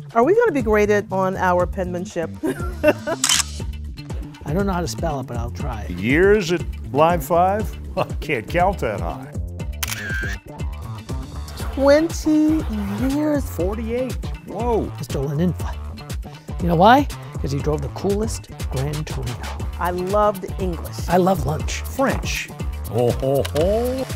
Are we going to be graded on our penmanship? I don't know how to spell it, but I'll try. Years at Live 5? I can't count that high. 20 years. 48. Whoa. Mr. Leninfa. You know why? Because he drove the coolest Gran Torino. I loved English. I love lunch. French. Oh, ho, ho.